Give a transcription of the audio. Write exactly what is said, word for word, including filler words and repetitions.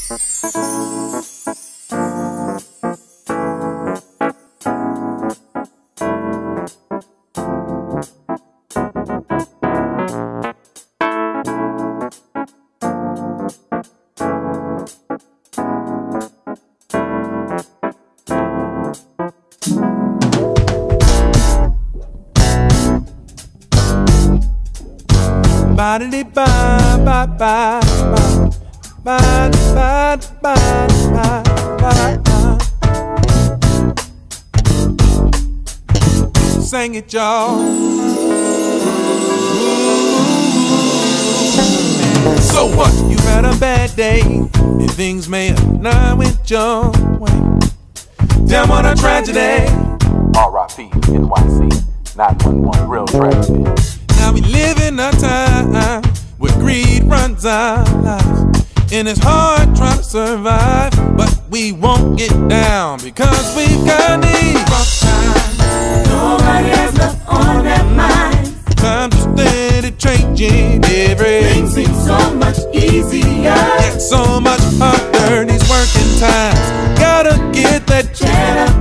Sing it, y'all. So what? You had a bad day and things may have not went your way. Damn, what a tragedy. R I P N Y C nine one one, real tragedy. Now we live in a time where greed runs our lives, and it's hard trying to survive, but we won't get down because we've got these rough times. Nobody has left on their minds. Times are steady changing, everything seems so much easier, yet so much harder these working times. Gotta get that cheddar